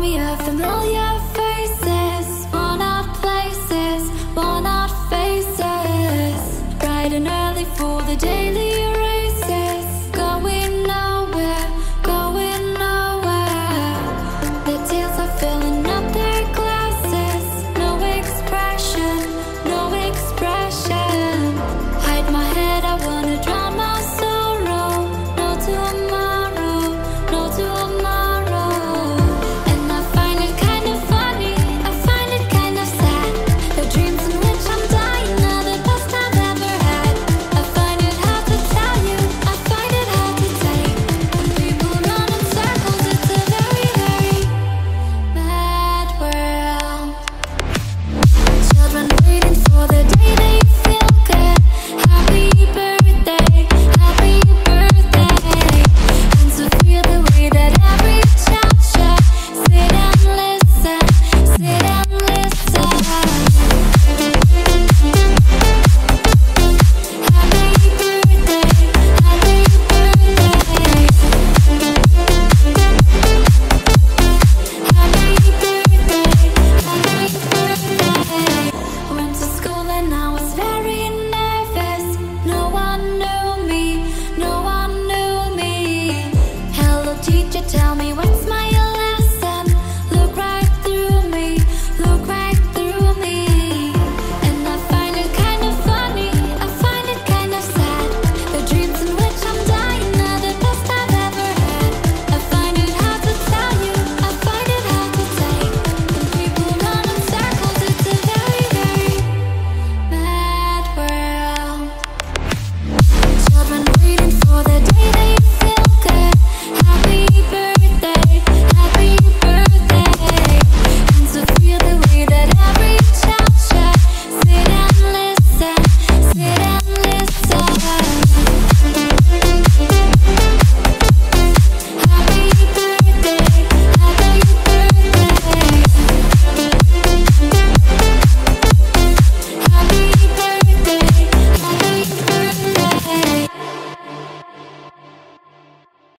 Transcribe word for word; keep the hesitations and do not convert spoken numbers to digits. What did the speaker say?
me of familiar faces, worn out places, worn out faces. Bright and early for the daily races, going nowhere, going nowhere. The tears are filling up their glasses, no expression, no expression. Hide my head, I wanna drown my sorrow. No tomorrow, no tomorrow. And I find it kind of funny, I find it kind of sad. The dreams in which I'm dying are the best I've ever had. I find it hard to tell you, I find it hard to take. When people run in circles, it's a very, very mad world. Children waiting for the day they feel good. Happy birthday, happy birthday. And to feel the way that every child should. Sit and listen, sit and listen. Happy birthday, happy birthday. Happy birthday, happy birthday. Went to school and I was very nervous. No one knew me, no one knew me. Hello teacher, tell me what